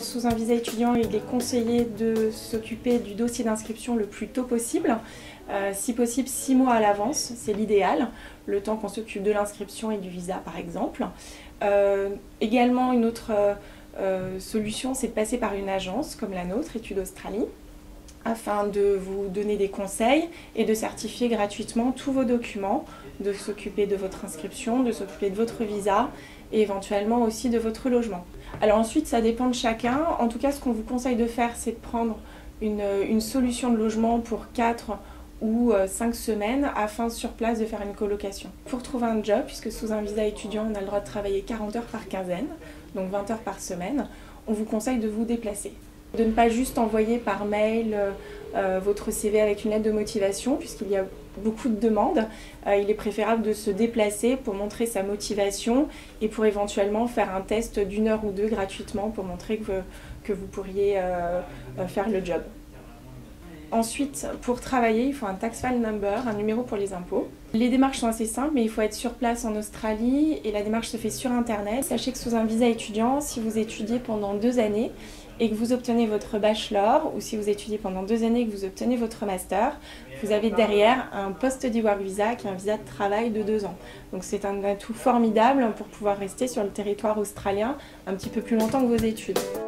Sous un visa étudiant, il est conseillé de s'occuper du dossier d'inscription le plus tôt possible. Si possible 6 mois à l'avance, c'est l'idéal, le temps qu'on s'occupe de l'inscription et du visa par exemple. Également une autre solution, c'est de passer par une agence comme la nôtre, Études Australie, afin de vous donner des conseils et de certifier gratuitement tous vos documents, de s'occuper de votre inscription, de s'occuper de votre visa et éventuellement aussi de votre logement. Alors ensuite, ça dépend de chacun. En tout cas, ce qu'on vous conseille de faire, c'est de prendre une solution de logement pour 4 ou 5 semaines afin sur place de faire une colocation. Pour trouver un job, puisque sous un visa étudiant, on a le droit de travailler 40 heures par quinzaine, donc 20 heures par semaine, on vous conseille de vous déplacer. De ne pas juste envoyer par mail votre CV avec une lettre de motivation, puisqu'il y a beaucoup de demandes. Il est préférable de se déplacer pour montrer sa motivation et pour éventuellement faire un test d'1 heure ou 2 gratuitement pour montrer que vous pourriez faire le job. Ensuite, pour travailler, il faut un tax file number, un numéro pour les impôts. Les démarches sont assez simples, mais il faut être sur place en Australie et la démarche se fait sur Internet. Sachez que sous un visa étudiant, si vous étudiez pendant 2 années et que vous obtenez votre bachelor, ou si vous étudiez pendant 2 années et que vous obtenez votre master, vous avez derrière un post-study work visa qui est un visa de travail de 2 ans. Donc c'est un atout formidable pour pouvoir rester sur le territoire australien un petit peu plus longtemps que vos études.